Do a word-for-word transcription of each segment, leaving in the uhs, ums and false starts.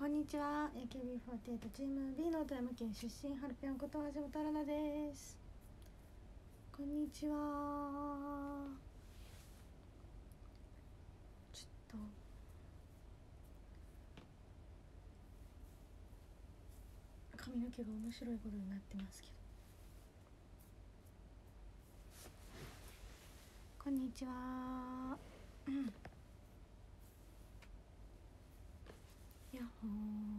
こんにちは。 エーケービーフォーティーエイト チーム B の富山県出身、ハルピョンこと橋本アラナです。こんにちは。ちょっと髪の毛が面白いことになってますけど、こんにちは。やっほー。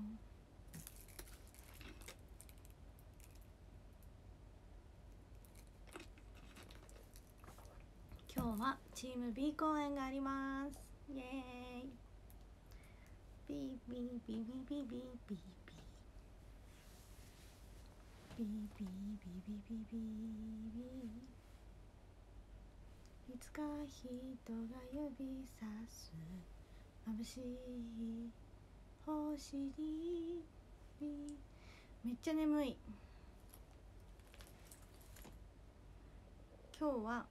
今日はチーム B 公演があります。イエーイ。 B B B B B B B B B B B B B B。 いつか人が指さす眩しい星に。めっちゃ眠い。今日は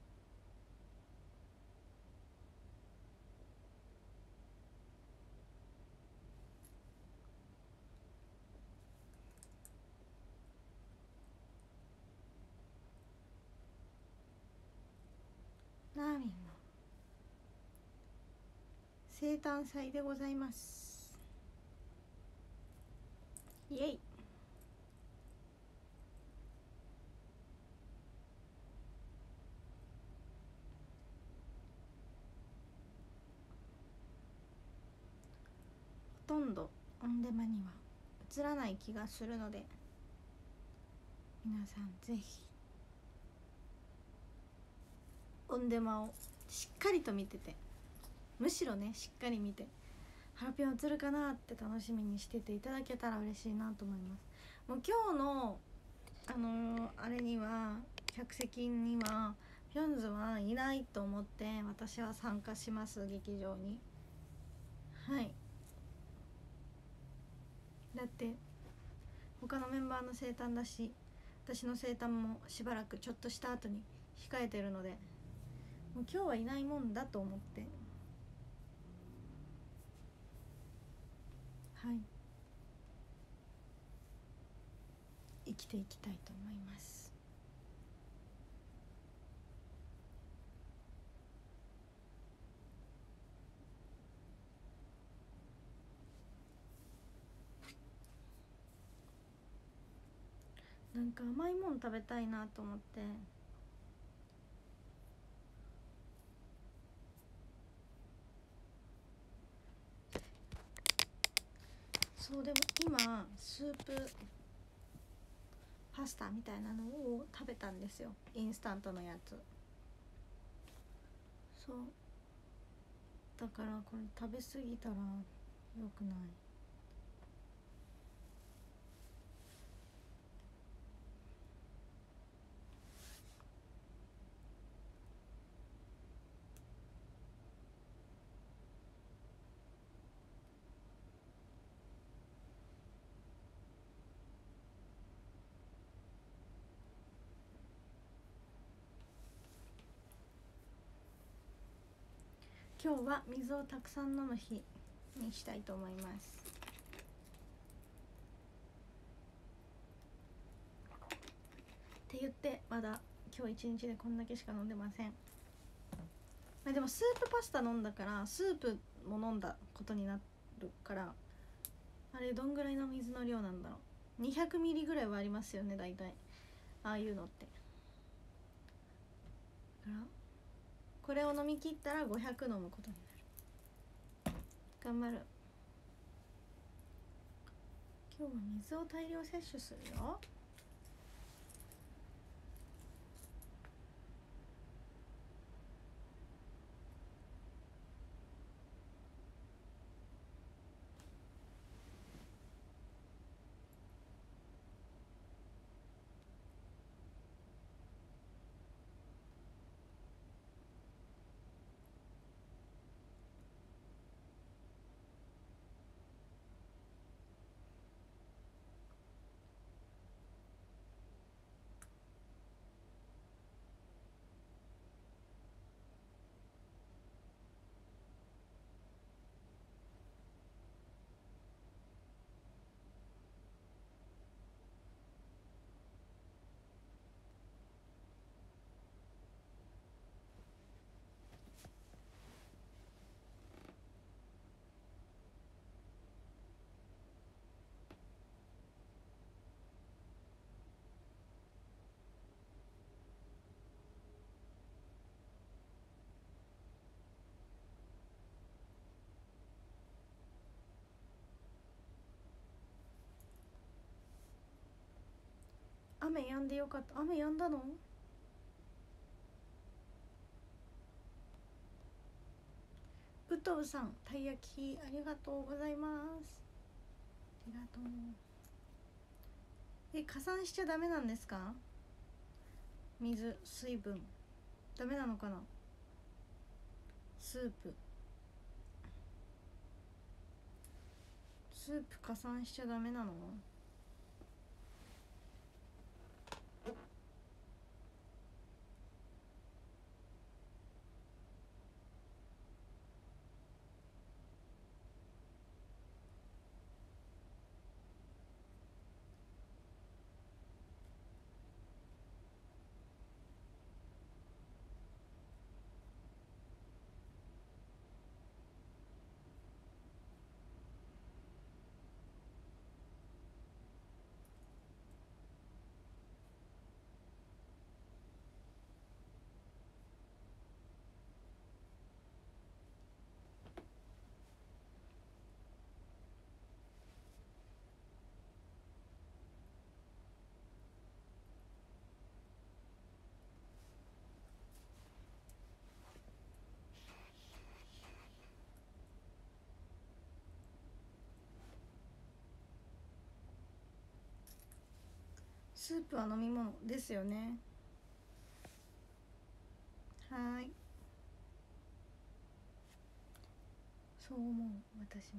ナーミンの生誕祭でございます。イエイ。ほとんどオンデマには映らない気がするので、皆さんぜひオンデマをしっかりと見てて、むしろねしっかり見て、ハラピョン映るかなって楽しみにしてていただけたら嬉しいなと思います。もう今日のあのー、あれには客席にはピョンズはいないと思って私は参加します、劇場に。はい、だって他のメンバーの生誕だし、私の生誕もしばらくちょっとした後に控えてるので、もう今日はいないもんだと思って、はい生きていきたいと思います。なんか甘いもん食べたいなと思って、そうでも今スープパスタみたいなのを食べたんですよ、インスタントのやつ。そうだからこれ食べ過ぎたら良くない。今日は水をたくさん飲む日にしたいと思います。って言ってまだ今日一日でこんだけしか飲んでません。まあ、でもスープパスタ飲んだからスープも飲んだことになるから、あれどんぐらいの水の量なんだろう。にひゃくミリぐらいはありますよね、だいたいああいうのって。だからこれを飲み切ったらごひゃく飲むことになる。頑張る。今日は水を大量摂取するよ。 雨止んでよかった。雨止んだの？武藤さん、たい焼きありがとうございます。ありがとう。え、加算しちゃダメなんですか？水、水分ダメなのかな？スープスープ加算しちゃダメなの？スープは飲み物ですよね。はーい、そう思う。私も。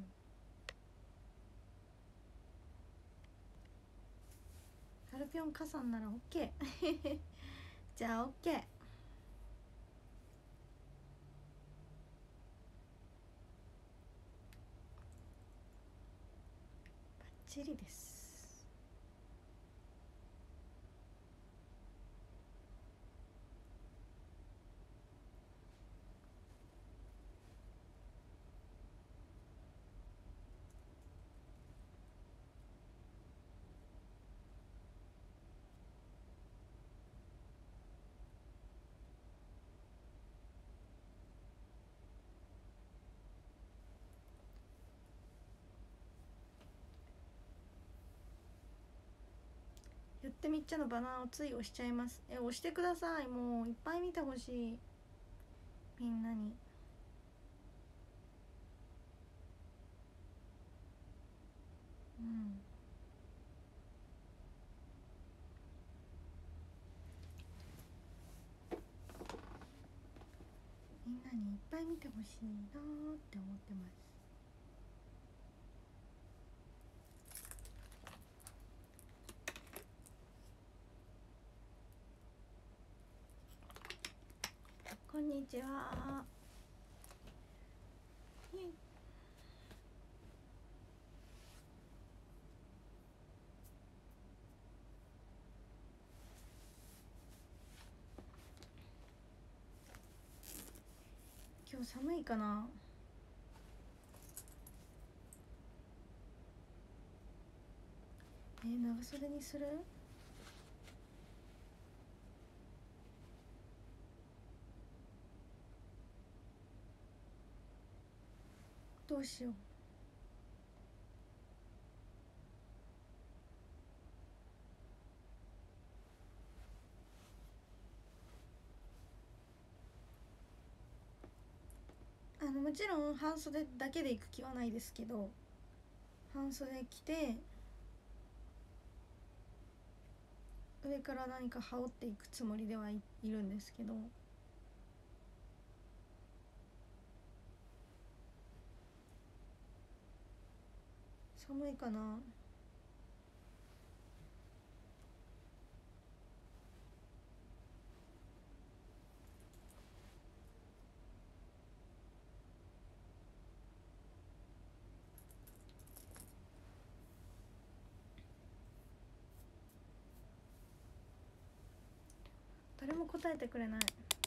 ハルピョン加算なら OK じゃあ OK。 バッチリです。言ってみっちゃのバナーをつい押しちゃいます。え、押してください。もういっぱい見てほしい、みんなに。うん、みんなにいっぱい見てほしいなーって思ってます。こんにちは。今日寒いかな？えー、長袖にする？どうしよう。あのもちろん半袖だけで行く気はないですけど、半袖着て上から何か羽織っていくつもりではい、いるんですけど。寒いかな？誰も答えてくれな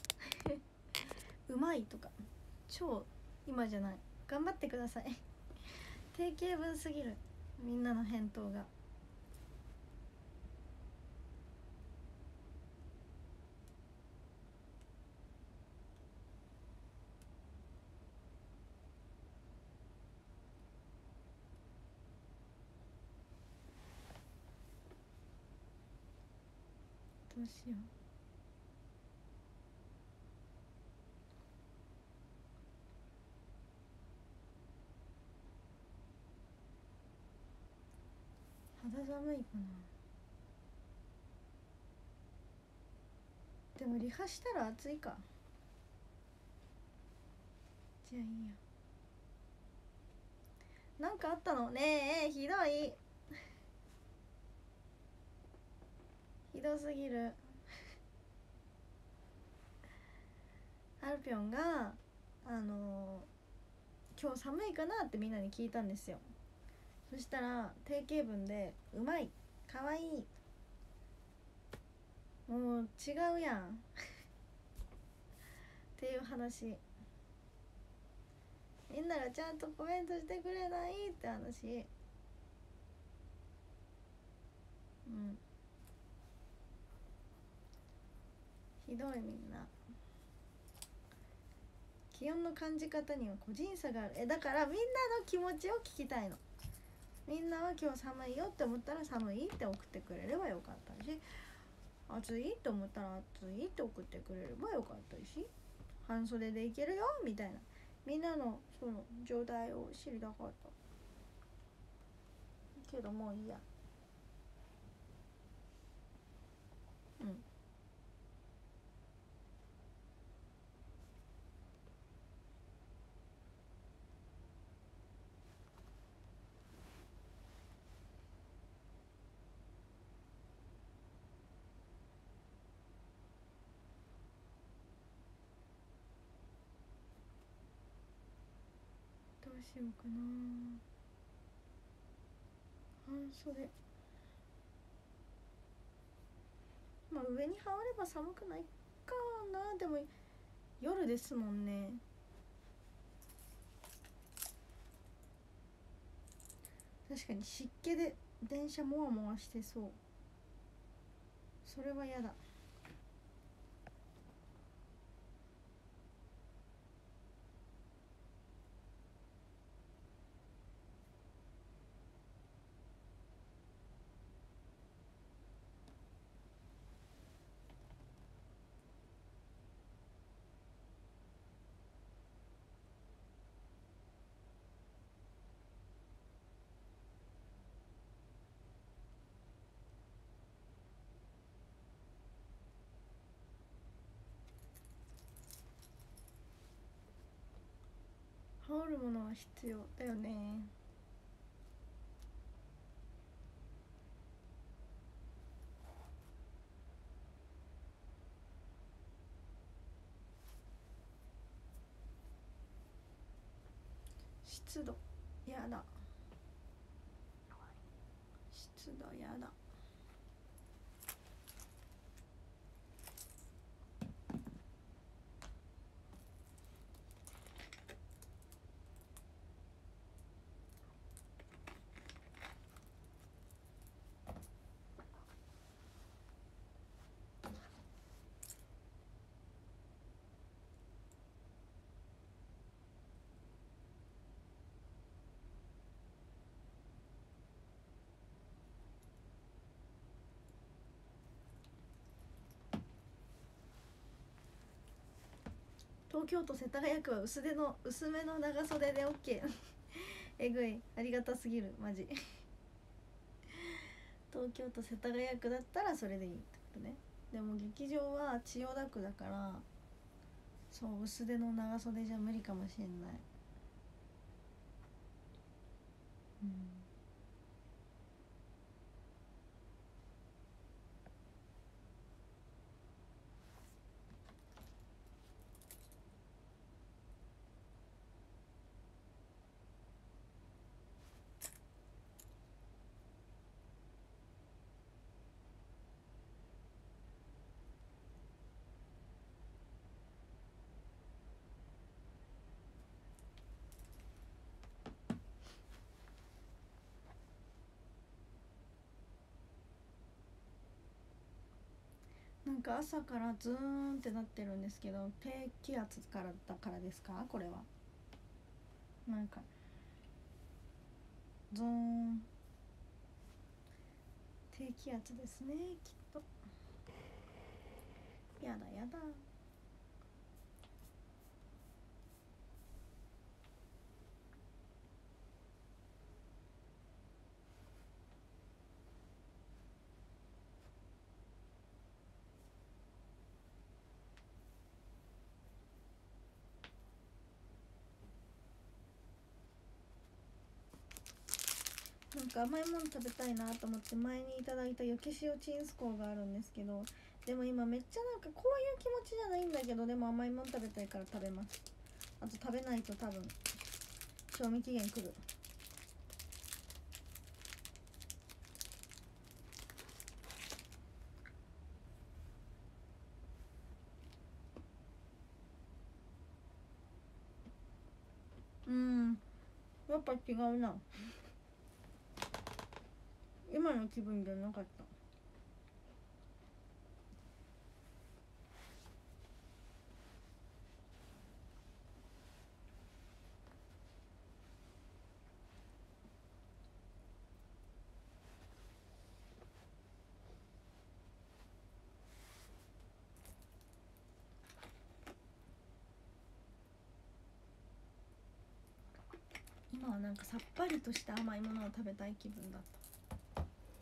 いうまいとか超今じゃない。頑張ってください定型文すぎる、みんなの返答が。 どうしよう。肌寒いかな。でもリハしたら暑いか。じゃあいいや。なんかあったのねえ、ひどいひどすぎる。アルピョンがあのー、今日寒いかなってみんなに聞いたんですよ。そしたら定型文でうまい、かわいい、もう違うやんっていう話。みんながちゃんとコメントしてくれないって話。うんひどい。みんな気温の感じ方には個人差がある。えだからみんなの気持ちを聞きたいの。みんなは今日寒いよって思ったら寒いって送ってくれればよかったし、暑いって思ったら暑いって送ってくれればよかったし、半袖でいけるよみたいな、みんなのその状態を知りたかったけど、もういいや。うんどうしようかな。半袖、まあ上に羽織れば寒くないかな。でも夜ですもんね。確かに湿気で電車もわもわしてそう。それは嫌だ。羽織るものは必要だよね。湿度やだ、湿度やだ。東京都世田谷区は薄手の薄めの長袖で OK えぐい、ありがたすぎるマジ東京都世田谷区だったらそれでいいってことね。でも劇場は千代田区だから、そう薄手の長袖じゃ無理かもしれない。うんなんか朝からズーンってなってるんですけど、低気圧からだからですかこれは。なんかゾーン低気圧ですねきっと。 やだやだ。なんか甘いもの食べたいなと思って前にいただいたよけ塩チンスコーがあるんですけど、でも今めっちゃなんかこういう気持ちじゃないんだけど、でも甘いもの食べたいから食べます。あと食べないと多分賞味期限くる。うん、やっぱ違うな。今の気分じゃなかった。今はなんかさっぱりとした甘いものを食べたい気分だった。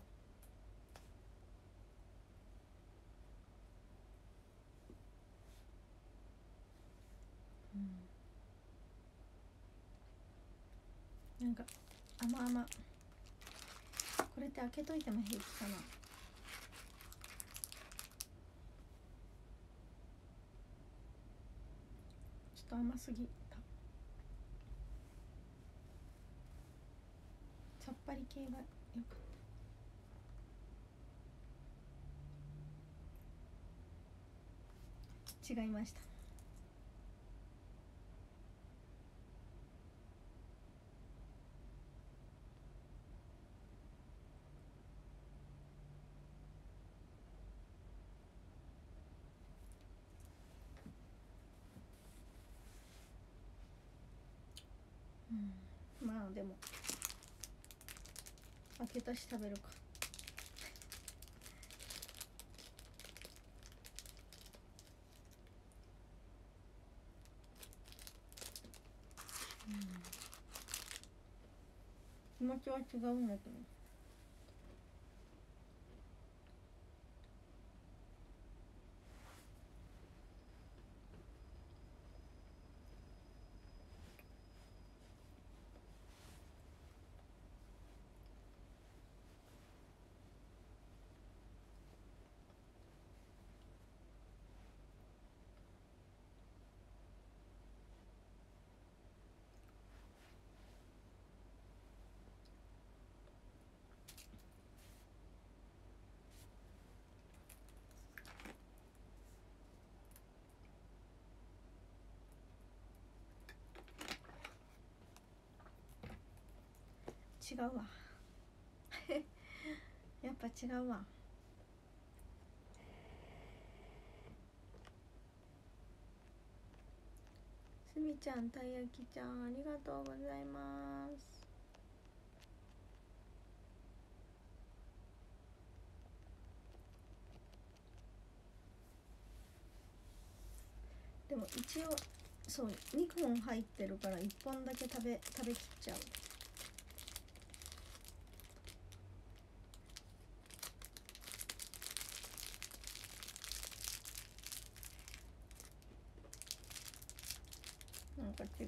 うん、なんか甘々。これって開けといても平気かな。ちょっと甘すぎた。さっぱり系がよかった。違いました。うん、まあでも開けたし食べるか。気持ちは違うんだけど。違うわやっぱ違うわ。すみちゃん、たい焼きちゃん、ありがとうございます。でも一応そうにほん入ってるからいっぽんだけ食べ食べきっちゃう。なんか違った。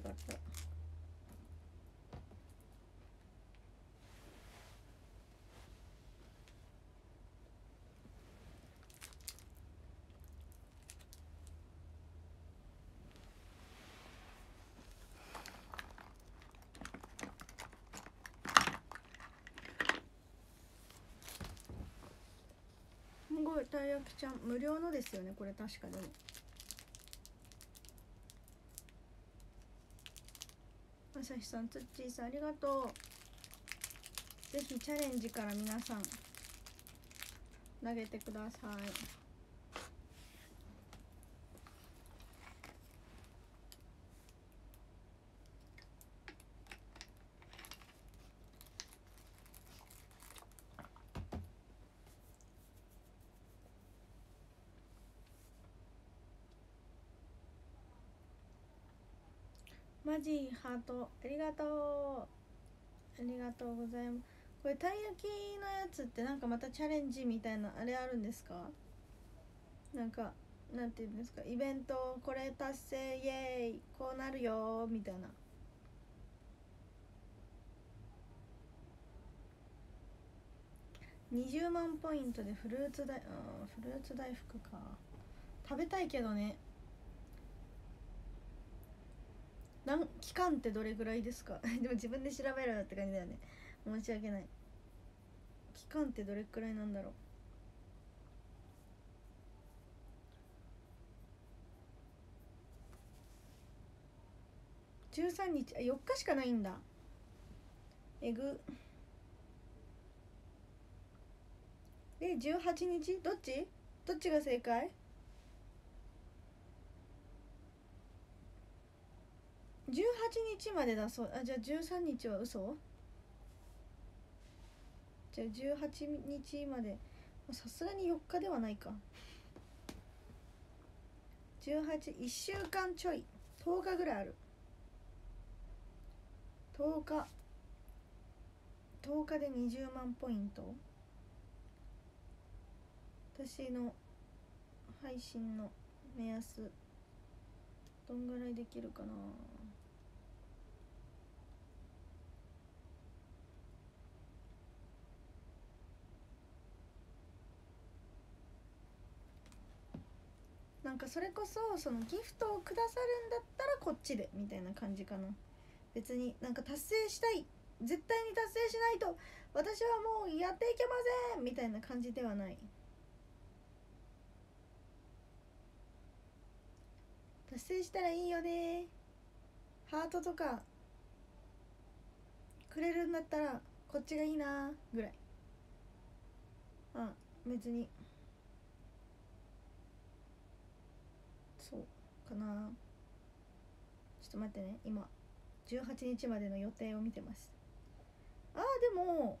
すごい、たい焼きちゃん無料のですよねこれ確か。でもあさひさん、つっちーさん、ありがとう。ぜひチャレンジから皆さん投げてください。 マジハートありがとう、ありがとうございます。これたい焼きのやつってなんかまたチャレンジみたいなあれあるんですか？なんかなんていうんですか、イベントこれ達成イエーイこうなるよみたいな。にじゅうまんポイントでフルーツ大、あフルーツ大福か、食べたいけどね。なん期間ってどれぐらいですか？でも自分で調べろよって感じだよね。申し訳ない。期間ってどれくらいなんだろう。じゅうさんにち、あよっかしかないんだ。えぐ。でじゅうはちにちどっちどっちが正解？じゅうはちにちまでだそう。あ、じゃあじゅうさんにちは嘘？じゃあじゅうはちにちまで、さすがによっかではないか。じゅうはち、いっしゅうかんちょい、とおかぐらいある。とおかとおかでにじゅうまんポイント。私の配信の目安どんぐらいできるかな。なんかそれこそそのギフトをくださるんだったらこっちでみたいな感じかな。別になんか達成したい、絶対に達成しないと私はもうやっていけませんみたいな感じではない。達成したらいいよね、ハートとかくれるんだったらこっちがいいなぐらい。あ、別にそうかな。ちょっと待ってね、今じゅうはちにちまでの予定を見てます。あーでも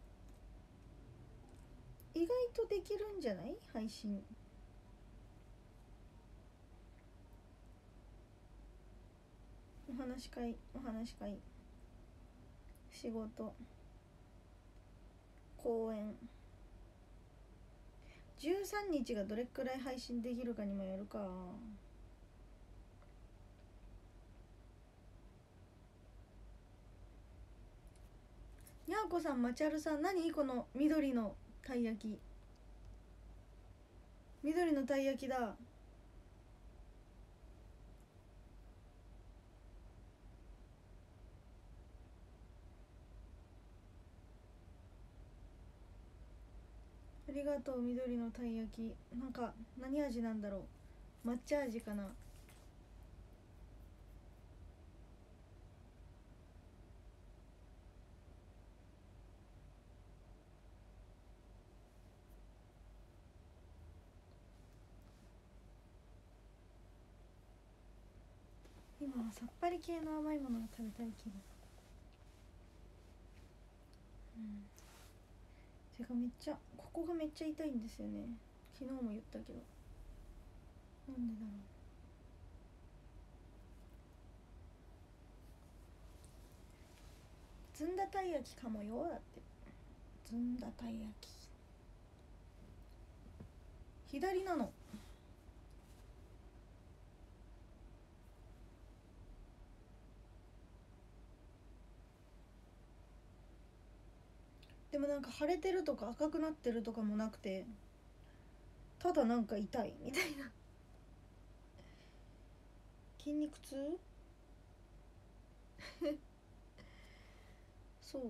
意外とできるんじゃない？配信お話し会お話し会仕事公演、じゅうさんにちがどれくらい配信できるかにもよるか。にゃーこさん、まちゃるさん、何この緑のたい焼き、緑のたい焼きだ。ありがとう。緑のたい焼き、なんか何味なんだろう。抹茶味かな。今はさっぱり系の甘いものが食べたい気分。うんてかめっちゃここがめっちゃ痛いんですよね。昨日も言ったけど、なんでだろう。ずんだたい焼きかもよ。だってずんだたい焼き左なの。でもなんか腫れてるとか赤くなってるとかもなくて、ただなんか痛いみたいな。筋肉痛そう、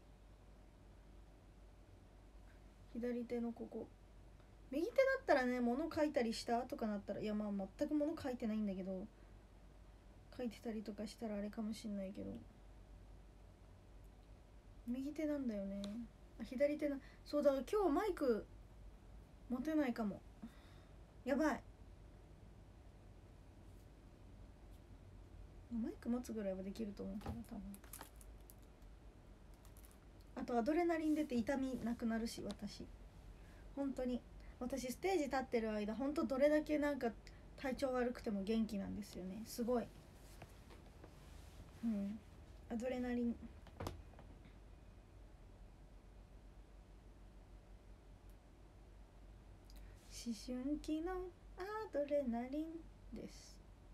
左手のここ。右手だったらね、物書いたりしたとかなったら、いやまあ全く物書いてないんだけど、書いてたりとかしたらあれかもしんないけど、右手なんだよね。あ、左手な。そうだから今日マイク持てないかも。やばい。マイク持つぐらいはできると思うけど、多分。あとアドレナリン出て痛みなくなるし、私本当に、私ステージ立ってる間本当どれだけなんか体調悪くても元気なんですよね。すごい。 うん、アドレナリン。思春期のアドレナリンです。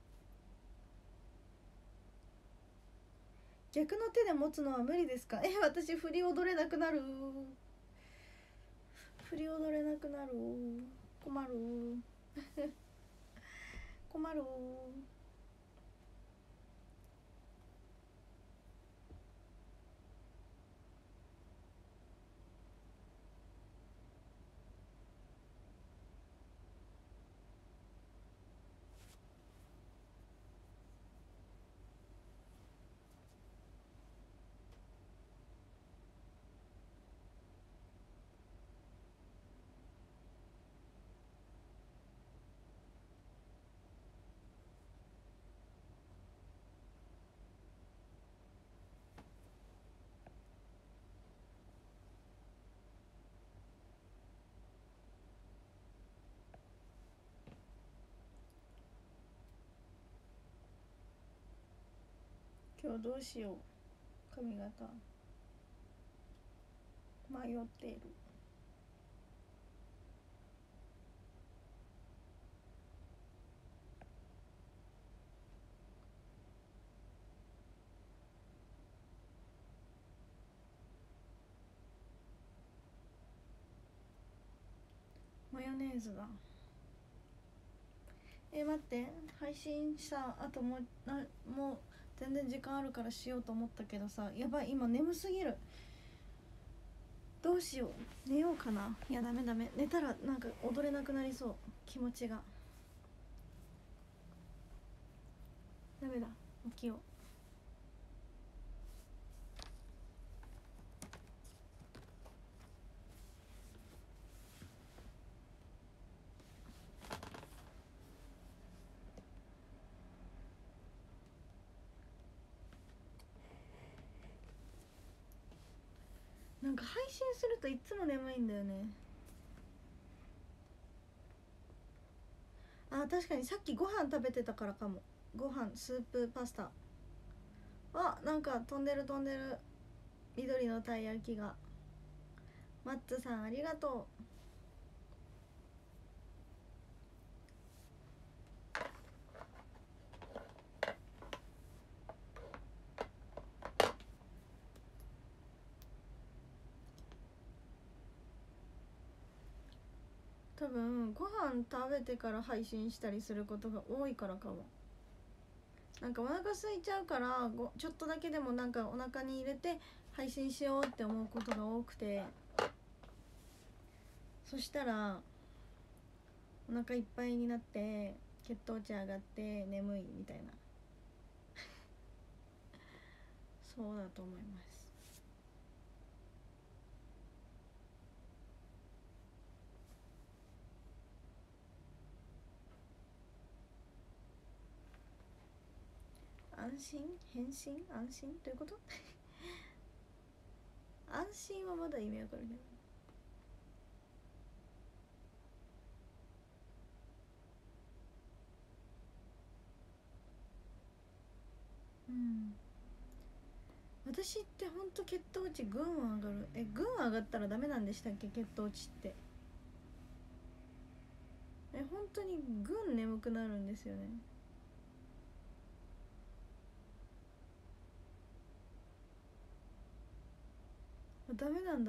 逆の手で持つのは無理ですか？え、私振り踊れなくなる。振り踊れなくなる。困る。困る。今日どうしよう。髪型迷っている。マヨネーズだ。え、待って、配信したあともうなもう全然時間あるからしようと思ったけどさ、やばい、今眠すぎる。どうしよう、寝ようかな。いやダメダメ、寝たらなんか踊れなくなりそう、気持ちが。ダメだ、起きよう。なんか配信するといつも眠いんだよね。あ、確かにさっきご飯食べてたからかも。ご飯、スープ、パスタ。あ、なんか飛んでる飛んでる。緑のたい焼きが。マッツさんありがとう。多分ご飯食べてから配信したりすることが多いからかも。なんかお腹空いちゃうからごちょっとだけでもなんかお腹に入れて配信しようって思うことが多くて、そしたらお腹いっぱいになって血糖値上がって眠いみたいな。そうだと思います。安心返信安心ということ？安心はまだ意味わかるけど。うん、私ってほんと血糖値ぐん上がる。え、ぐん上がったらダメなんでしたっけ、血糖値って。え、本当にぐん眠くなるんですよね。ダメなんだ。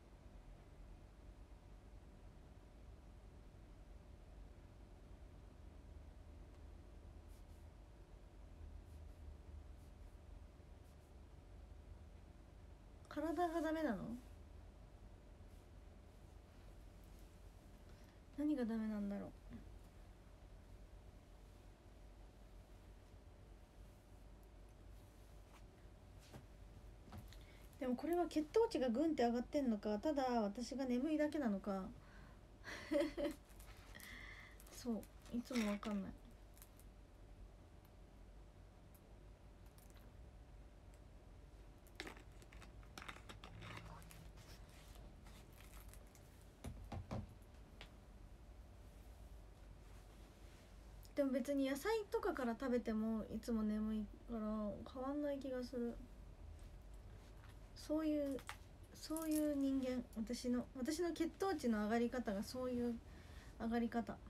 体がダメなの？何がダメなんだろう。でもこれは血糖値がグンって上がってんのか、ただ私が眠いだけなのかそういつも分かんない。 でも別に野菜とかから食べてもいつも眠いから変わんない気がする。そういうそういう人間、私の私の血糖値の上がり方がそういう上がり方。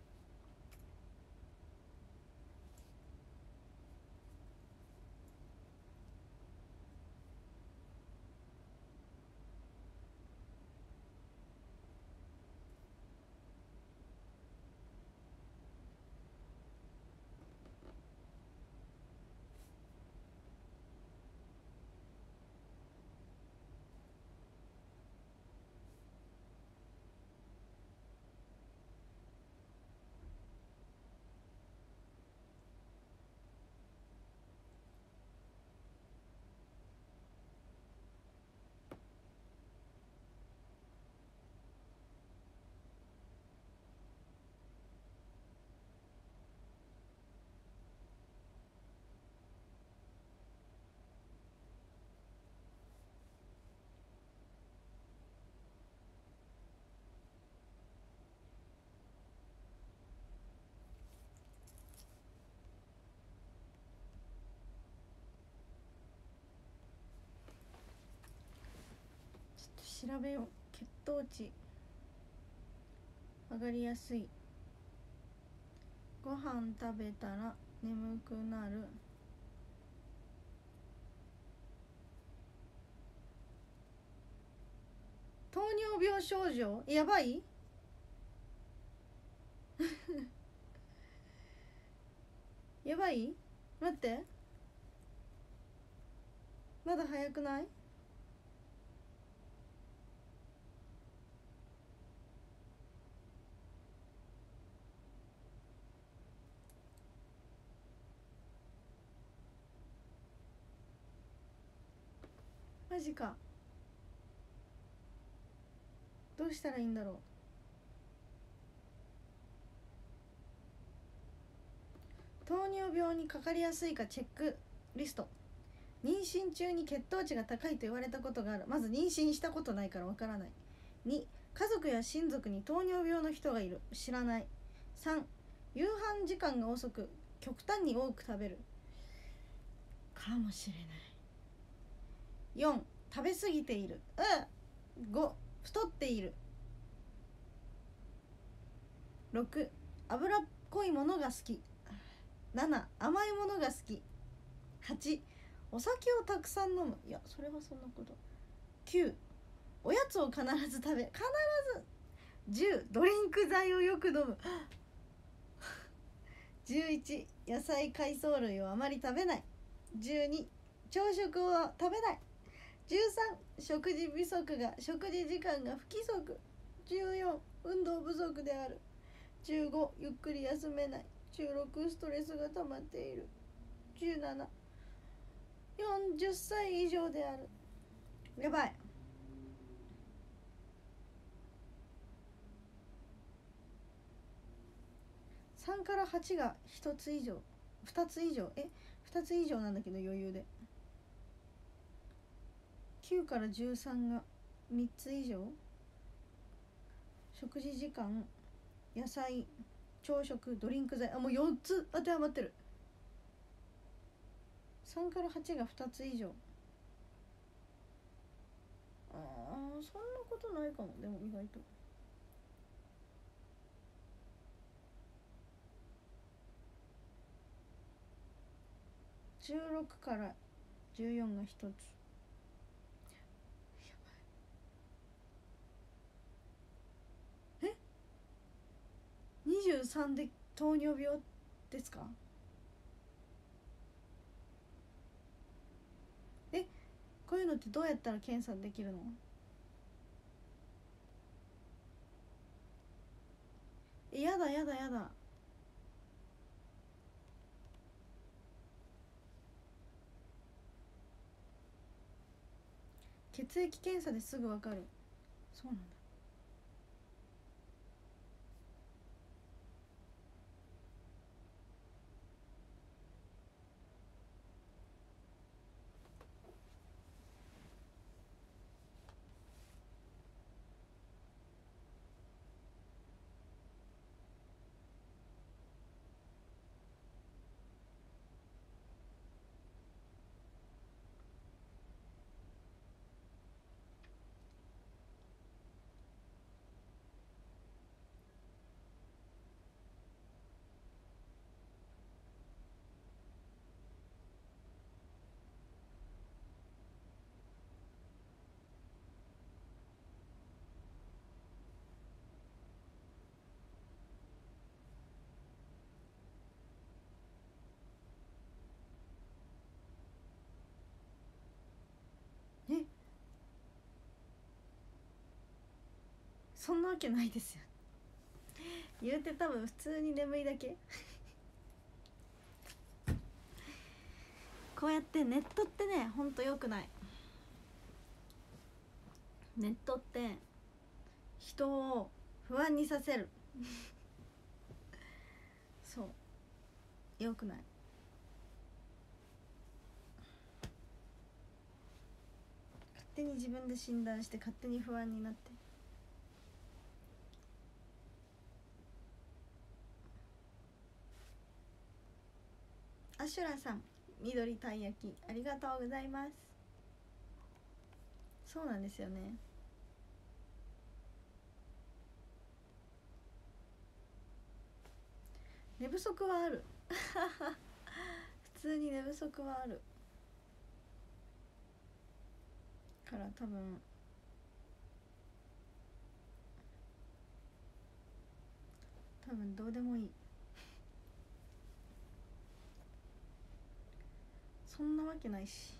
調べよう。血糖値上がりやすい。ご飯食べたら眠くなる。糖尿病症状やばいやばい。待って、まだ早くない？マジか。どうしたらいいんだろう。糖尿病にかかりやすいかチェックリスト。妊娠中に血糖値が高いと言われたことがある。まず妊娠したことないからわからない。に、家族や親族に糖尿病の人がいる。知らない。さん、夕飯時間が遅く極端に多く食べる。かもしれない。よん、食べ過ぎている。うん。ご、太っている。ろく、脂っこいものが好き。なな、甘いものが好き。はち、お酒をたくさん飲む。いやそれはそんなこと。きゅう、おやつを必ず食べ、必ず。じゅう、ドリンク剤をよく飲む。じゅういち、野菜海藻類をあまり食べない。じゅうに、朝食を食べない。じゅうさん、食事不足が食事時間が不規則。じゅうよん、運動不足である。じゅうご、ゆっくり休めない。じゅうろく、ストレスが溜まっている。じゅうなな、よんじゅっさい以上である。やばい。さんからはちがひとつ以上、ふたつ以上、えふたつ以上なんだけど余裕で。きゅうからじゅうさんがみっつ以上。食事時間、野菜、朝食、ドリンク剤、あもうよっつ当てはまってる。さんからはちがふたつ以上。あーそんなことないかも。でも意外とじゅうろくからじゅうよんがひとつ。えにじゅうさんで糖尿病ですか？えこういうのってどうやったら検査できるの？えやだやだやだ。血液検査ですぐわかる。そうなんだ。 そんなわけないですよ。言うて多分普通に眠いだけこうやってネットってね、ほんと良くない。ネットって人を不安にさせるそう良くない。勝手に自分で診断して勝手に不安になって。アシュラさん、緑たい焼きありがとうございます。そうなんですよね。寝不足はある普通に寝不足はあるから多分多分どうでもいいそんなわけないし、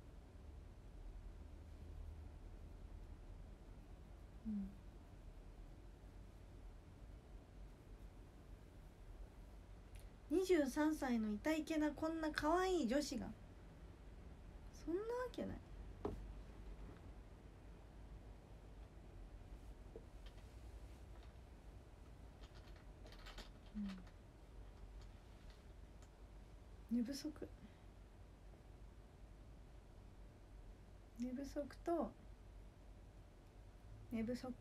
うん、にじゅうさんさいのいたいけなこんな可愛い女子がそんなわけない。うん、寝不足寝不足と寝不足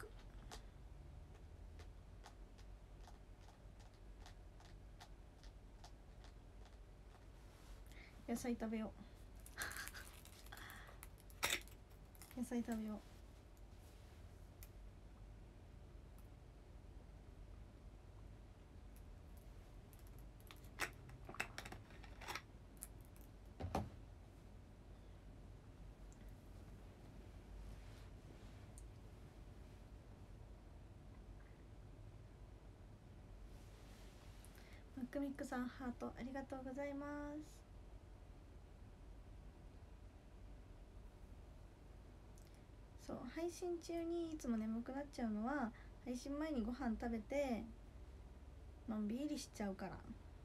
野菜食べよう野菜食べよう。マックミックさんハートありがとうございます。そう配信中にいつも眠くなっちゃうのは配信前にご飯食べてのんびりしちゃうから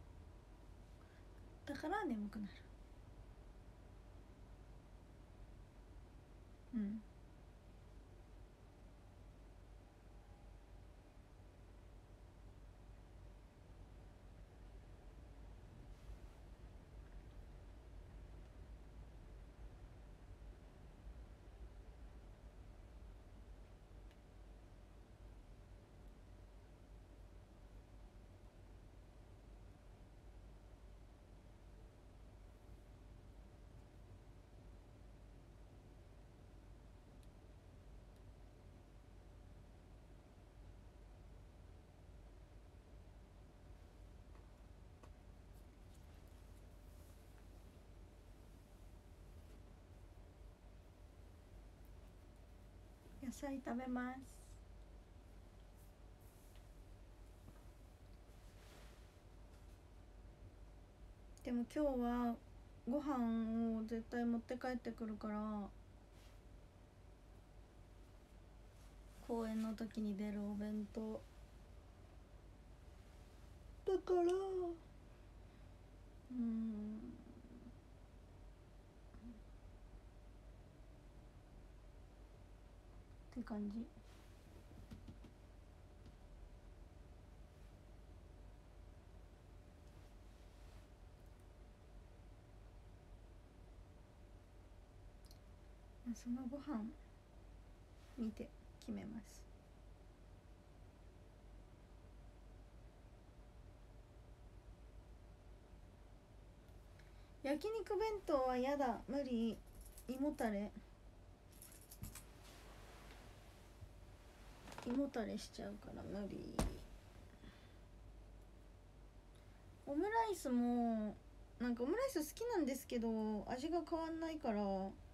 だから眠くなる。うん野菜食べます。でも今日はご飯を絶対持って帰ってくるから公演の時に出るお弁当だからうんって感じ。そのご飯見て決めます。焼肉弁当はやだ無理。胃もたれ胃もたれしちゃうから無理。オムライスもなんかオムライス好きなんですけど味が変わんないから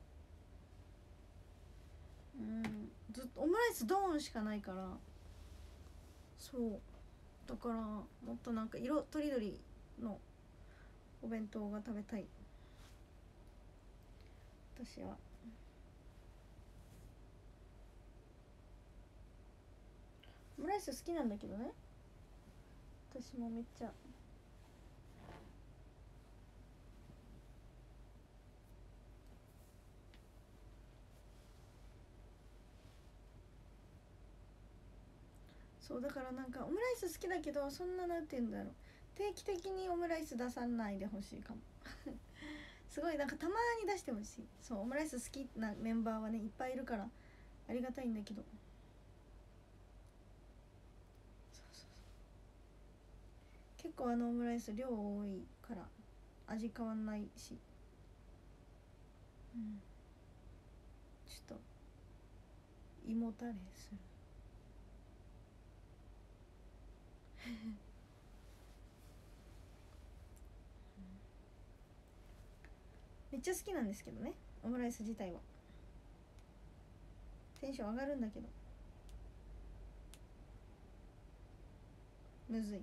うんずっとオムライスドーンしかないからそうだからもっとなんか色とりどりのお弁当が食べたい私は。 オムライス好きなんだけどね、私もめっちゃ。そうだからなんかオムライス好きだけど、そんななんて言うんだろう、定期的にオムライス出さないでほしいかもすごいなんかたまに出してほしい。そう、オムライス好きなメンバーはねいっぱいいるからありがたいんだけど、そうそうそう、結構あのオムライス量多いから味変わんないし、うん、ちょっと胃もたれするめっちゃ好きなんですけどね、オムライス自体は。テンション上がるんだけどむずい。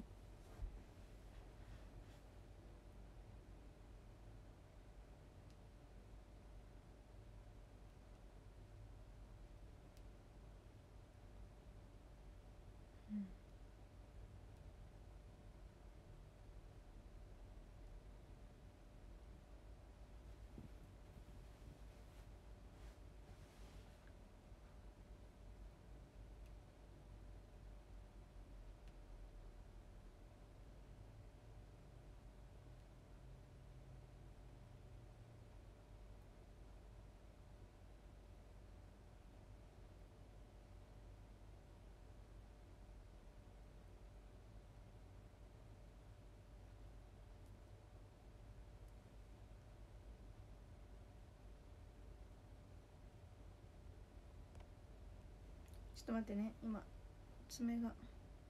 ちょっと待ってね、今爪が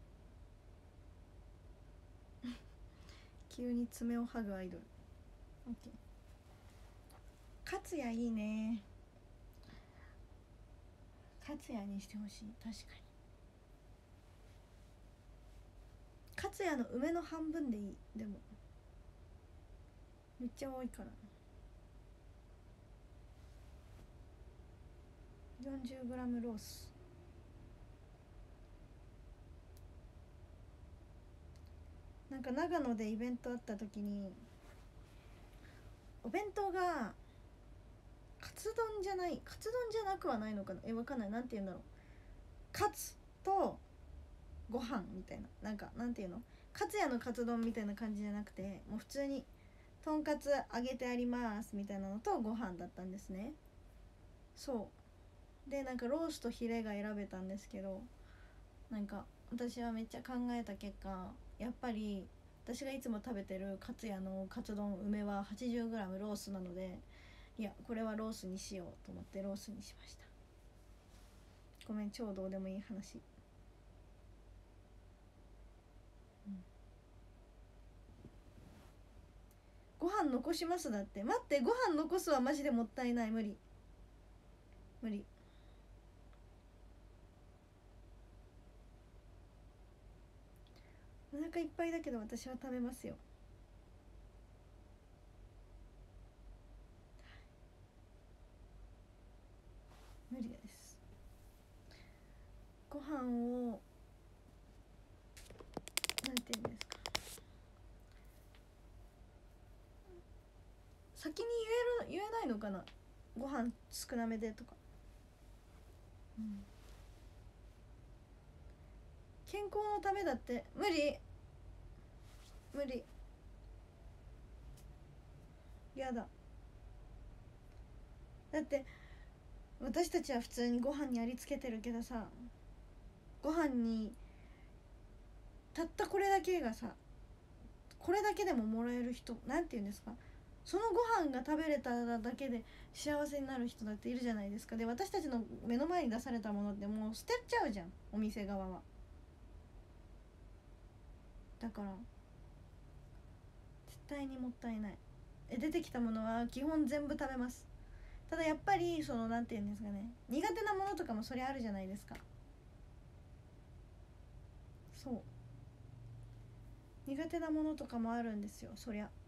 急に爪を剥ぐアイドル。 OK。 勝也いいね、勝也にしてほしい。確かに勝也の梅の半分でいい。でもめっちゃ多いから よんじゅうグラム ロース。なんか長野でイベントあった時にお弁当がカツ丼じゃない、カツ丼じゃなくはないのかな、えわかんない、なんて言うんだろう、カツとご飯みたいな、なんかなんていうの、カツ屋のカツ丼みたいな感じじゃなくて、もう普通にとんかつ揚げてありますみたいなのとご飯だったんですね。そうで、なんかロースとヒレが選べたんですけど、なんか私はめっちゃ考えた結果、やっぱり私がいつも食べてるカツ屋のカツ丼梅は はちじゅうグラム ロースなので、いやこれはロースにしようと思ってロースにしました。ごめん、超どうでもいい話。ご飯残しますだって。待って、ご飯残すはマジでもったいない。無理無理。お腹いっぱいだけど私は食べますよ。無理です。ご飯をなんて言うんですか、先に言える言えないのかな、ご飯少なめでとか、うん、健康のためだって。無理無理、やだ。だって私たちは普通にご飯にありつけてるけどさ、ご飯にたったこれだけがさ、これだけでももらえる人、なんて言うんですか、そのご飯が食べれただけで幸せになる人だっているじゃないですか。で、私たちの目の前に出されたものってもう捨てちゃうじゃん、お店側は。だから絶対にもったいない。え出てきたものは基本全部食べます。ただやっぱりそのなんて言うんですかね、苦手なものとかもそりゃあるじゃないですか。そう苦手なものとかもあるんですよ、そりゃ。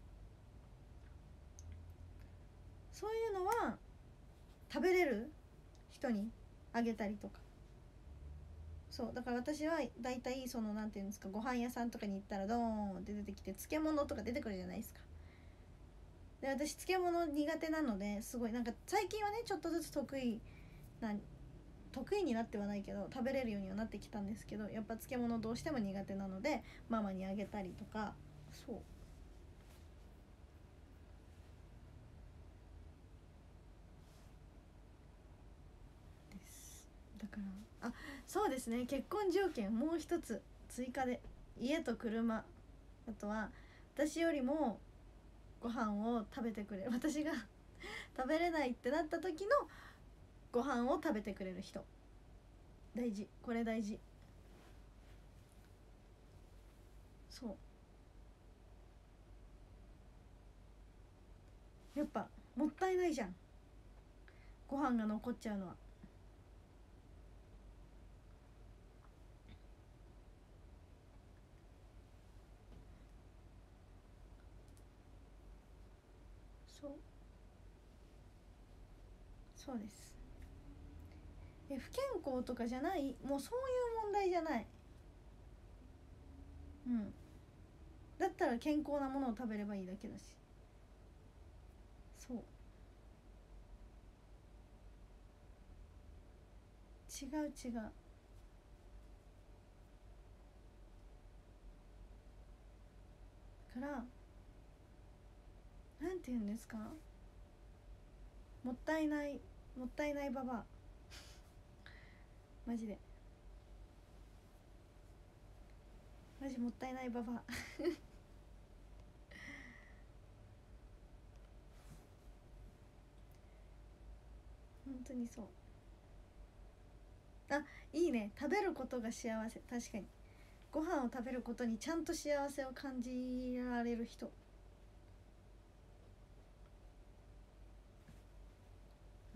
そういうのは食べれる人にあげたりとか、 そうだから私はだいたいそのなんていうんですか、ご飯屋さんとかに行ったらドーンって出てきて漬物とか出てくるじゃないですか。で私漬物苦手なので、すごいなんか最近はねちょっとずつ得意な得意になってはないけど食べれるようにはなってきたんですけど、やっぱ漬物どうしても苦手なのでママにあげたりとか。そうですだから、あ、そうですね、結婚条件もう一つ追加で、家と車、あとは私よりもご飯を食べてくれる、私が食べれないってなった時のご飯を食べてくれる人、大事、これ大事。そうやっぱもったいないじゃん、ご飯が残っちゃうのは。そうそうです。え不健康とかじゃない、もうそういう問題じゃない。うん、だったら健康なものを食べればいいだけだし。そう違う違う、からなんて言うんですか、もったいない、もったいないババア、マジでマジもったいないババア本当にそう。あ、いいね、食べることが幸せ、確かにご飯を食べることにちゃんと幸せを感じられる人。うん、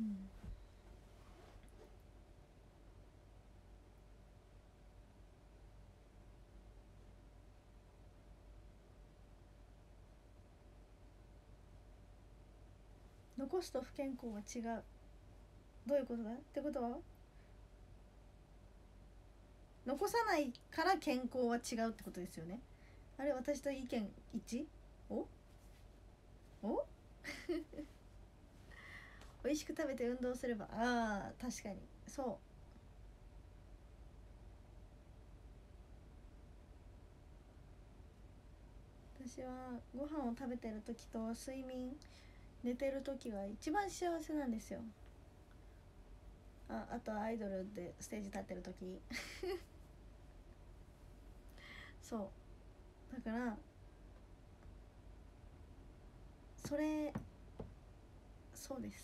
残すと不健康は違う、どういうことだってことは、残さないから健康は違うってことですよね。あれ、私と意見一致。おお美味しく食べて運動すれば、あー確かにそう。私はご飯を食べてる時と睡眠、寝てる時が一番幸せなんですよ。ああとはアイドルでステージ立ってる時そうだから、それ、そうです。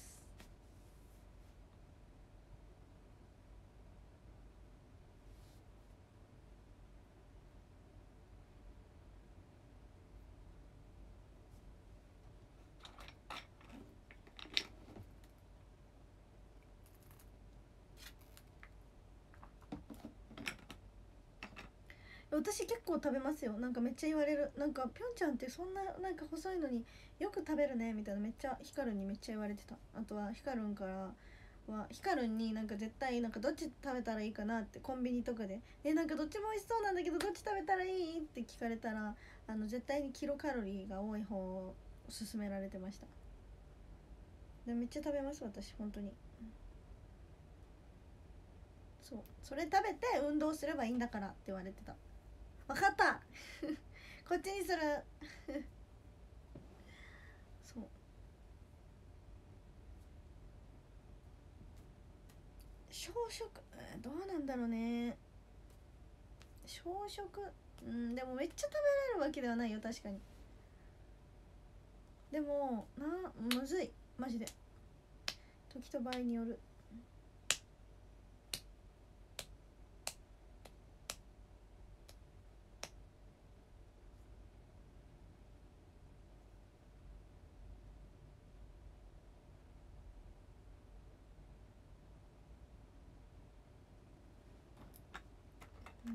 私結構食べますよ、なんかめっちゃ言われる、なんかぴょんちゃんってそんななんか細いのによく食べるねみたいな、めっちゃヒカルンにめっちゃ言われてた。あとはヒカルンからは、ヒカルンになんか絶対なんかどっち食べたらいいかなってコンビニとかで、えなんかどっちも美味しそうなんだけどどっち食べたらいいって聞かれたら、あの絶対にキロカロリーが多い方を勧められてました。でめっちゃ食べます私本当に。そう、それ食べて運動すればいいんだからって言われてた。分かったこっちにするそう、小食、えーどうなんだろうね、小食、うん、でもめっちゃ食べれるわけではないよ確かに。でもな、むずいマジで、時と場合による。うん、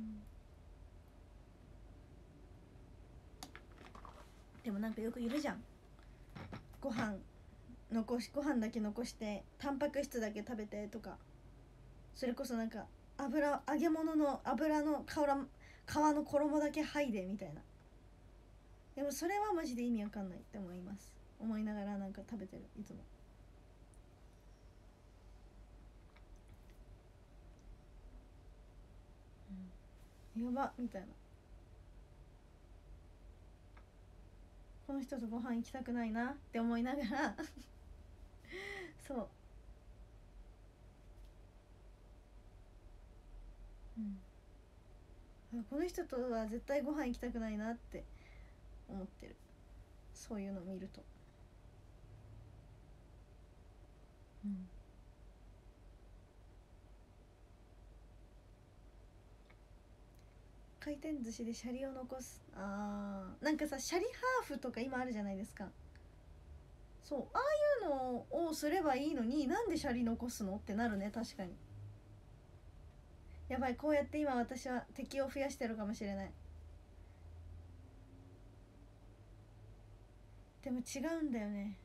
でもなんかよくいるじゃん、ご飯残しご飯だけ残してタンパク質だけ食べてとか、それこそなんか油揚げ物の油の皮皮の衣だけ剥いでみたいな。でもそれはマジで意味わかんないって思います思いながらなんか食べてるいつも。うん、やばみたいな、この人とご飯行きたくないなって思いながらそう、うん、この人とは絶対ご飯行きたくないなって思ってる、そういうのを見ると。うん、回転寿司でシャリを残す、あーなんかさシャリハーフとか今あるじゃないですか。そうああいうのをすればいいのになんでシャリ残すのってなるね。確かにやばい、こうやって今私は敵を増やしてるかもしれない。でも違うんだよね。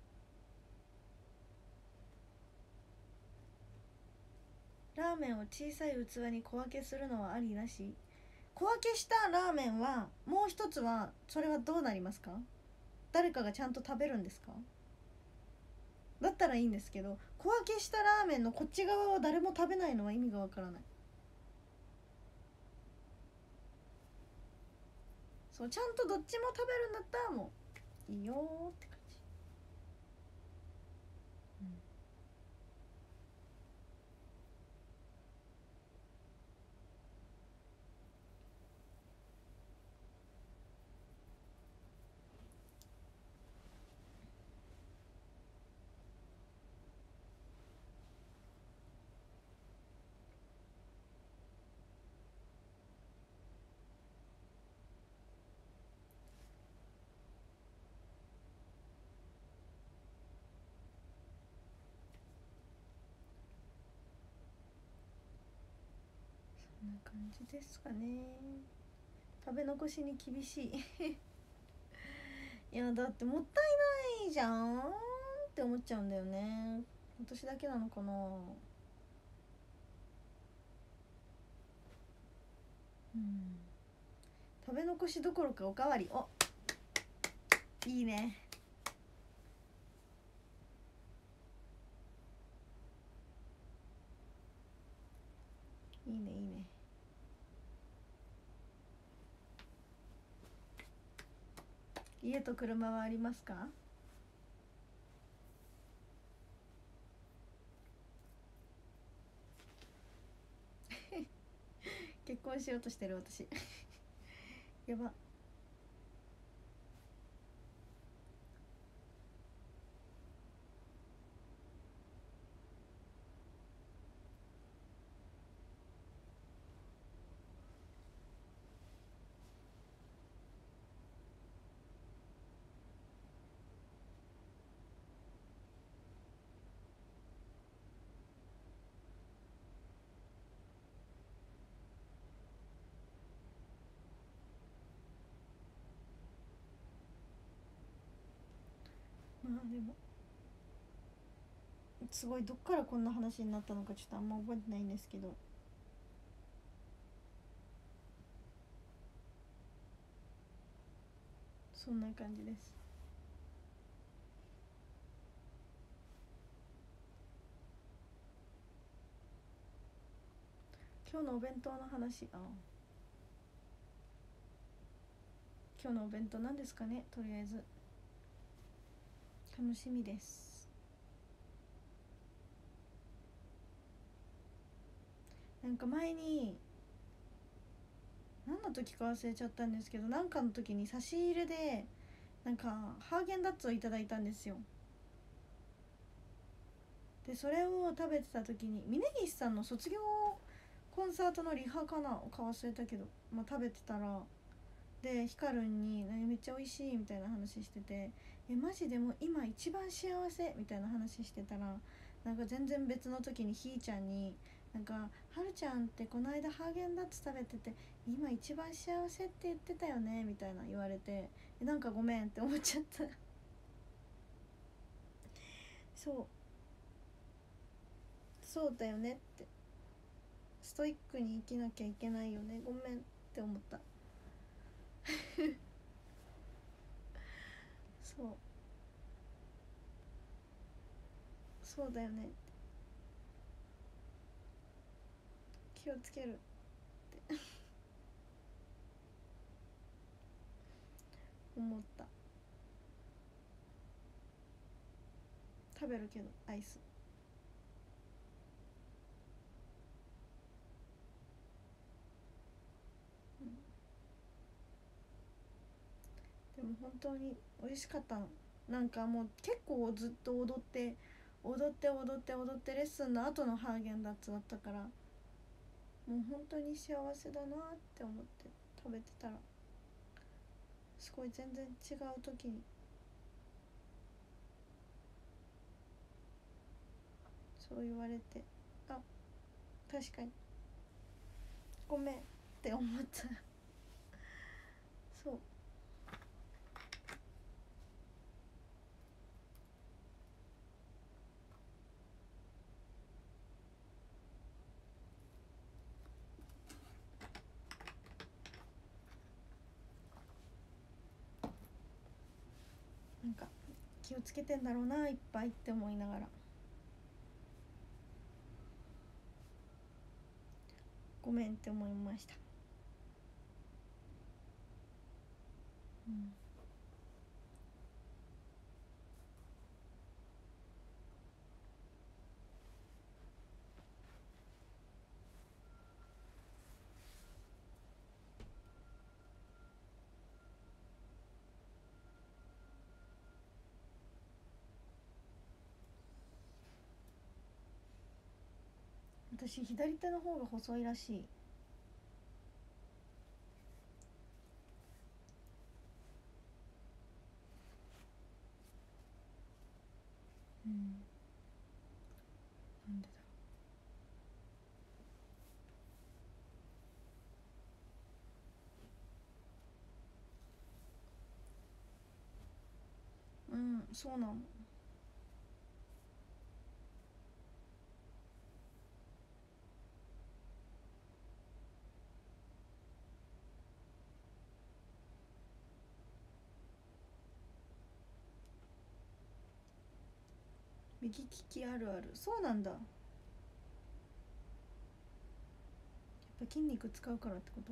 ラーメンを小さい器に小分けするのはありなし。小分けしたラーメンはもう一つはそれはどうなりますか？誰かがちゃんと食べるんですか？だったらいいんですけど、小分けしたラーメンのこっち側は誰も食べないのは意味がわからない。そうちゃんとどっちも食べるんだったらもういいよって感じ。うん、そんな感じですかね。食べ残しに厳しいいやだってもったいないじゃんって思っちゃうんだよね。私だけなのかな。うん、食べ残しどころかおかわり、おいいね。いいねいいね。家と車はありますか？結婚しようとしてる私やば。まあでもすごいどっからこんな話になったのかちょっとあんま覚えてないんですけど、そんな感じです。今日のお弁当の話、あ今日のお弁当なんですかね。とりあえず楽しみです。なんか前に何の時か忘れちゃったんですけど、なんかの時に差し入れでなんかハーゲンダッツをいただいたんですよ。でそれを食べてた時に峯岸さんの卒業コンサートのリハかなか忘れたけど、まあ、食べてたらでヒカルンに「めっちゃ美味しい」みたいな話してて「えマジでも今一番幸せ」みたいな話してたら、なんか全然別の時にひーちゃんになんか「はるちゃんってこの間ハーゲンダッツ食べてて今一番幸せって言ってたよね」みたいな言われて、えなんかごめんって思っちゃったそうそうだよねって。 ストイックに生きなきゃいけないよね、ごめんって思ったそうそうだよね、気をつけるって思った。食べるけどアイス。でも本当に美味しかったの。なんかもう結構ずっと踊って踊って踊って踊ってレッスンの後のハーゲンダッツだったから、もう本当に幸せだなって思って食べてたら、すごい全然違う時にそう言われて、あ、確かにごめんって思ったそう。なんか気をつけてんだろうないっぱいって思いながら、ごめんって思いました。うん私左手の方が細いらしい。うん、なんでだろう。うん、そうなの。右利きあるある、そうなんだ。やっぱ筋肉使うからってこと？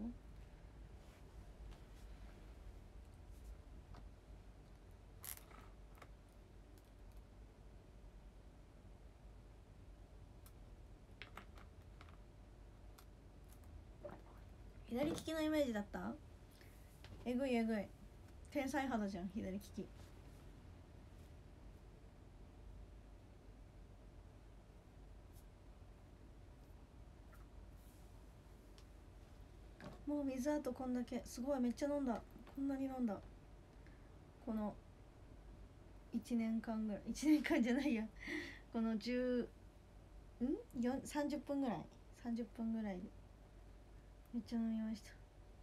左利きのイメージだった？えぐいえぐい、天才肌じゃん左利き。もう水あとこんだけ、すごいめっちゃ飲んだ。こんなに飲んだ、このいちねんかんぐらい、いちねんかんじゃないや、このじゅうんよんさんじゅっぷんぐらい、さんじゅっぷんぐらいでめっちゃ飲みました。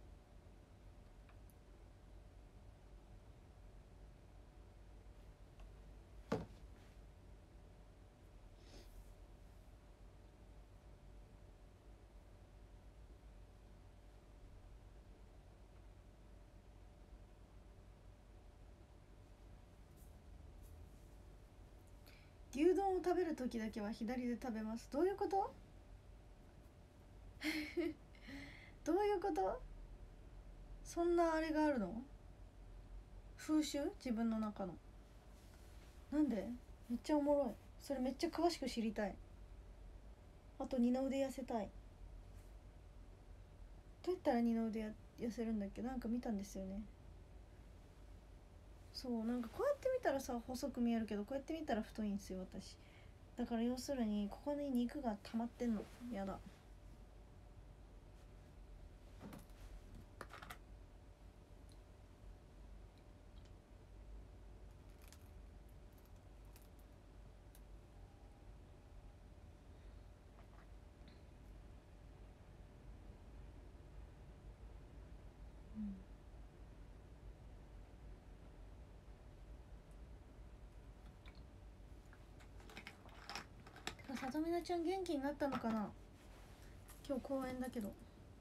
牛丼を食べる時だけは左で食べます。どういうこと？どういうこと？そんなあれがあるの？風習？自分の中の。なんで？めっちゃおもろい。それめっちゃ詳しく知りたい。あと二の腕痩せたい。どうやったら二の腕や痩せるんだっけ？なんか見たんですよね。そう、なんかこうやって見たらさ細く見えるけど、こうやって見たら太いんですよ私。だから要するにここに肉が溜まってんの。やだ。さとみなちゃん元気になったのかな？ 今日公園だけど。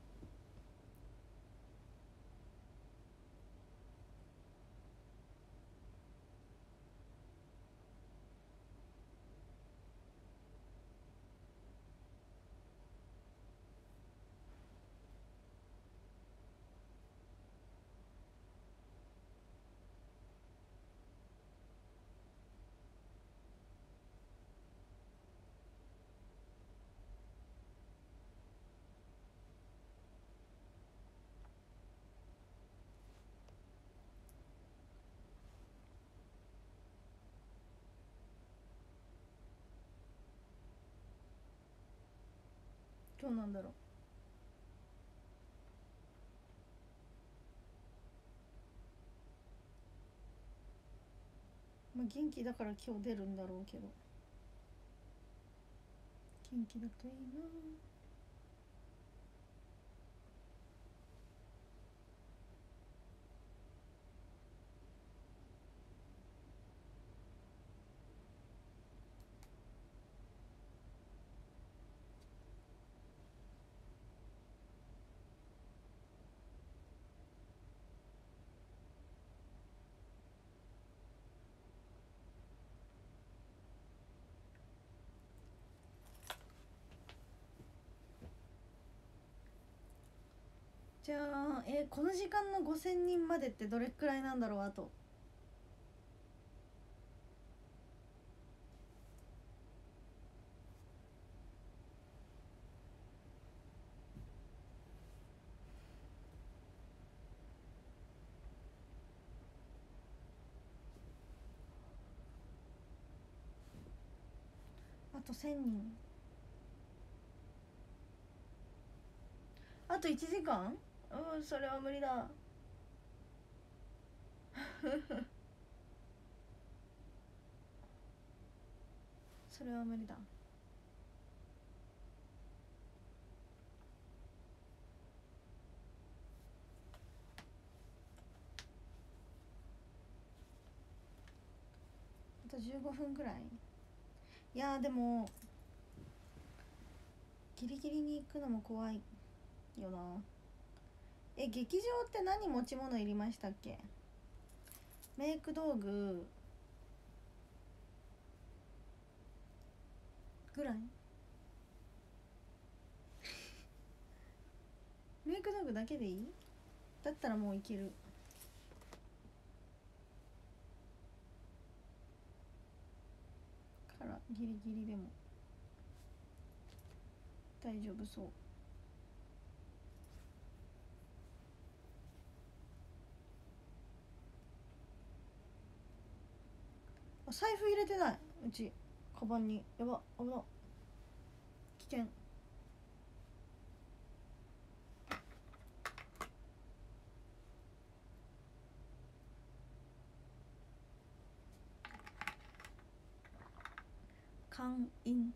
今日なんだろう。まあ元気だから今日出るんだろうけど、元気だといいな。じゃあえーこの時間のごせんにんまでってどれくらいなんだろう。あとあとせんにん。あといちじかん。うん、それは無理だ。それは無理だ。あとじゅうごふんくらい。いやーでもギリギリに行くのも怖いよな。え、劇場って何持ち物いりましたっけ？メイク道具ぐらいメイク道具だけでいい？だったらもういけるからギリギリでも大丈夫そう。あ、財布入れてない、うちカバンに。やば、危な、危険。勧誘。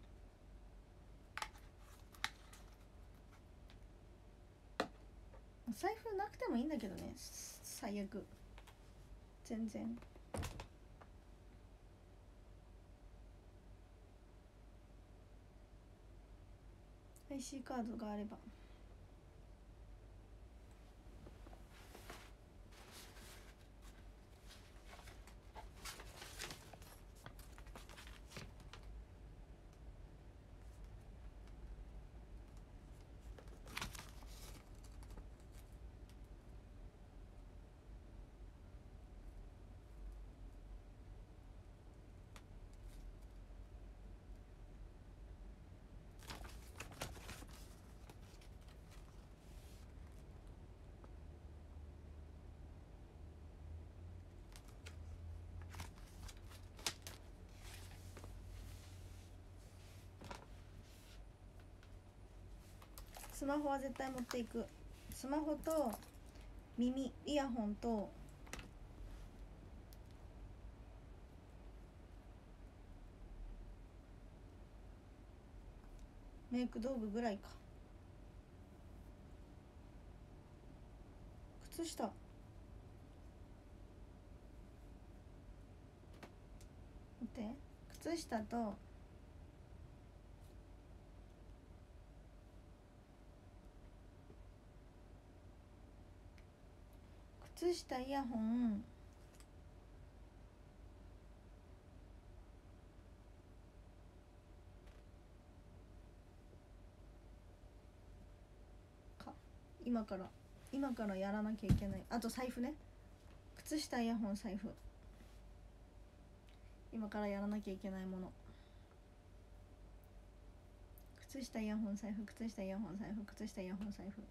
財布なくてもいいんだけどね、最悪全然。アイシー カードがあれば。スマホは絶対持っていく。スマホと耳イヤホンとメイク道具ぐらいか。靴下、待って、靴下と靴下イヤホンか、今から今からやらなきゃいけない。あと財布ね、靴下イヤホン財布、今からやらなきゃいけないもの。靴下イヤホン財布、靴下イヤホン財布、靴下イヤホン財布。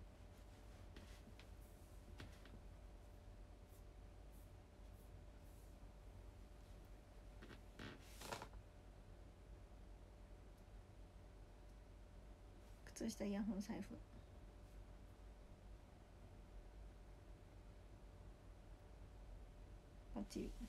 靴下イヤホン財布。バッチリ。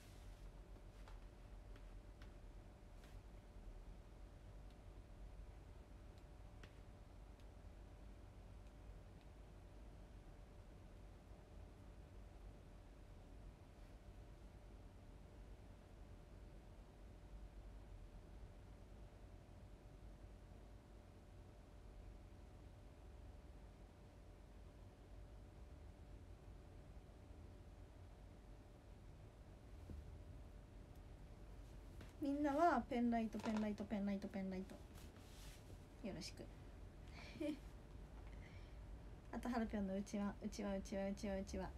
みんなはペンライトペンライトペンライトペンライトよろしくあとハルピョンのうちわうちわうちわうちわうちわ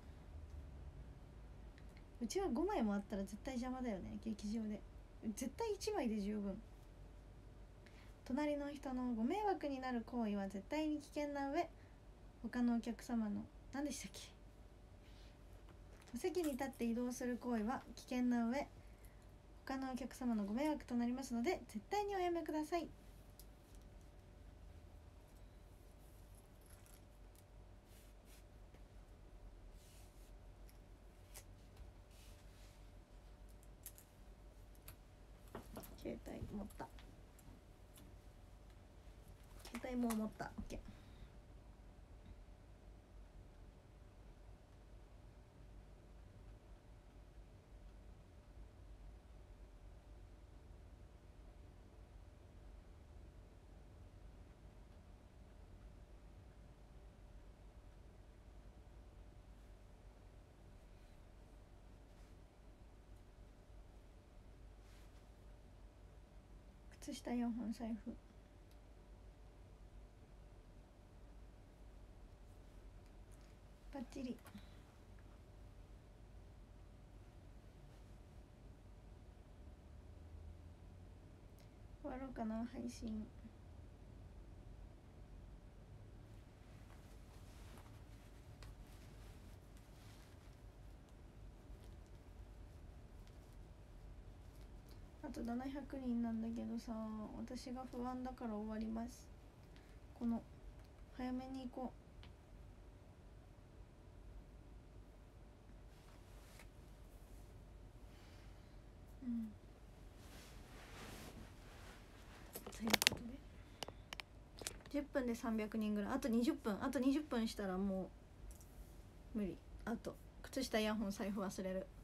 うちわごまいもあったら絶対邪魔だよね。劇場で絶対いちまいで十分。隣の人のご迷惑になる行為は絶対に危険な上、他のお客様の何でしたっけ、お席に立って移動する行為は危険な上、他のお客様のご迷惑となりますので絶対におやめください。携帯持った、携帯も持った。 OK。靴下よんほん財布、バッチリ。終わろうかな配信。あとななひゃくにんなんだけどさ、私が不安だから終わります。この早めに行こう。うんということでじゅっぷんでさんびゃくにんぐらい。あとにじゅっぷん、あとにじゅっぷんしたらもう無理。あと靴下イヤホン財布忘れる。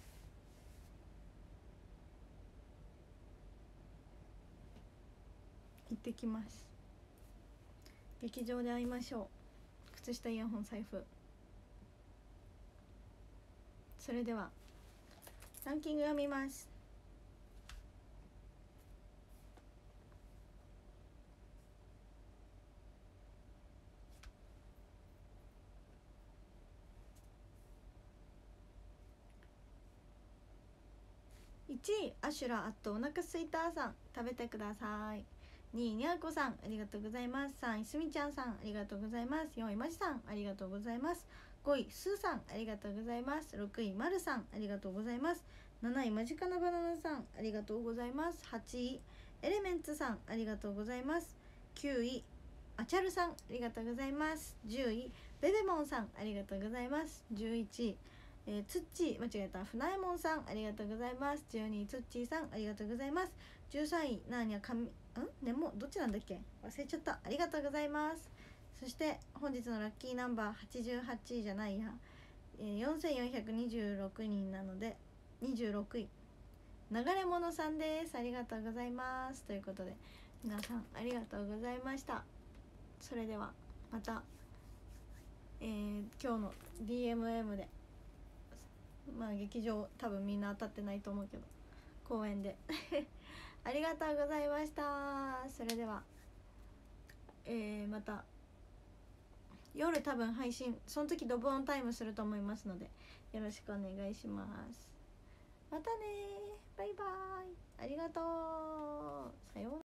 行ってきます。劇場で会いましょう。靴下イヤホン財布。それではランキング読みます。いちいアシュラあっとお腹すいたさん、食べてください。にいにゃーこさん、ありがとうございます。さんいすみちゃんさん、ありがとうございます。よんいまじさん、ありがとうございます。ごいすーさん、ありがとうございます。ろくいまるさん、ありがとうございます。なないまじかなバナナさん、ありがとうございます。はちいエレメンツさん、ありがとうございます。きゅういあちゃるさん、ありがとうございます。じゅういベベモンさん、ありがとうございます。じゅういちいえー、つっちー間違えたふなえもんさん、ありがとうございます。じゅうにいつっちーさん、ありがとうございます。じゅうさんいなーにゃかみんねもどっちなんだっけ忘れちゃった。ありがとうございます。そして本日のラッキーナンバーはちじゅうはちいじゃないや、えー、よんせんよんひゃくにじゅうろくにんなのでにじゅうろくい流れ者さんです。ありがとうございます。ということで皆さんありがとうございました。それではまた、えー、今日の ディーエムエム でまあ劇場多分みんな当たってないと思うけど公園でありがとうございました。それではえー、また夜多分配信その時ドブオンタイムすると思いますのでよろしくお願いします。またねバイバーイ。ありがとう。さようなら。